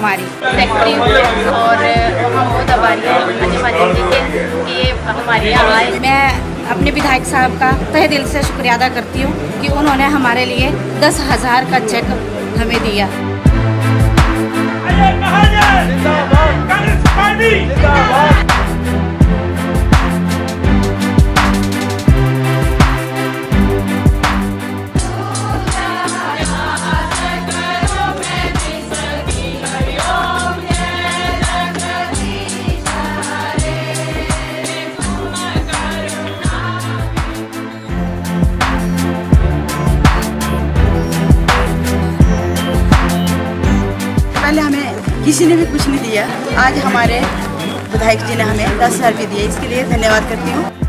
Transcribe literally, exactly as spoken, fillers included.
हमारी सेक्रेटरी और हम बहुत आभारी हैं अजय जी के कि ये हमारे यहाँ आए। मैं अपने विधायक साहब का तहे दिल से शुक्रिया अदा करती हूँ कि उन्होंने हमारे लिए दस हजार का चेक हमें दिया। पहले हमें किसी ने भी कुछ नहीं दिया, आज हमारे विधायक जी ने हमें दस हजार रुपये दिए, इसके लिए धन्यवाद करती हूँ।